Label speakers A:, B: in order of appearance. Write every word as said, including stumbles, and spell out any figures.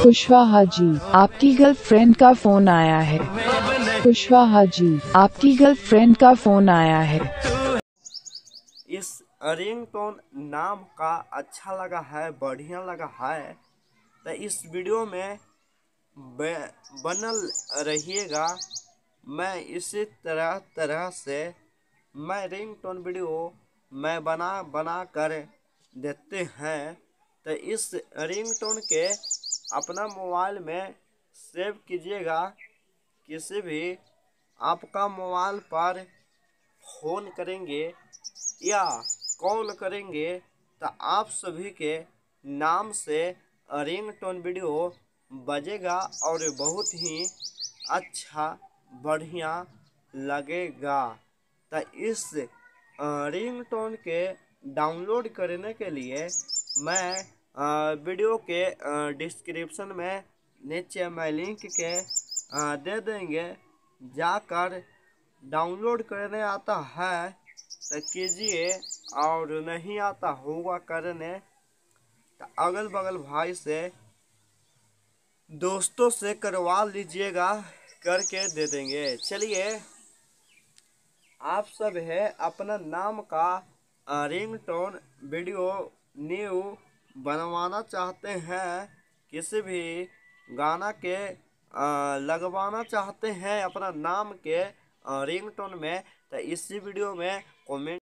A: कुशवाहा जी, आपकी गर्लफ्रेंड का फोन आया है। कुशवाहा जी, आपकी गर्लफ्रेंड का फोन आया है।
B: इस रिंगटोन नाम का अच्छा लगा है, बढ़िया लगा है तो इस वीडियो में बनल रहिएगा। मैं इसी तरह तरह से मैं रिंगटोन वीडियो मैं बना बना कर देते हैं। तो इस रिंगटोन के अपना मोबाइल में सेव कीजिएगा। किसी भी आपका मोबाइल पर फ़ोन करेंगे या कॉल करेंगे तो आप सभी के नाम से रिंगटोन वीडियो बजेगा और बहुत ही अच्छा बढ़िया लगेगा। तो इस रिंगटोन के डाउनलोड करने के लिए मैं वीडियो के डिस्क्रिप्शन में नीचे मैं लिंक के दे देंगे, जाकर डाउनलोड करने आता है तो कीजिए, और नहीं आता होगा करने तो अगल बगल भाई से दोस्तों से करवा लीजिएगा, करके दे देंगे। चलिए, आप सब है अपना नाम का रिंगटोन वीडियो न्यू बनवाना चाहते हैं, किसी भी गाना के लगवाना चाहते हैं अपना नाम के रिंगटोन में, तो इसी वीडियो में कमेंट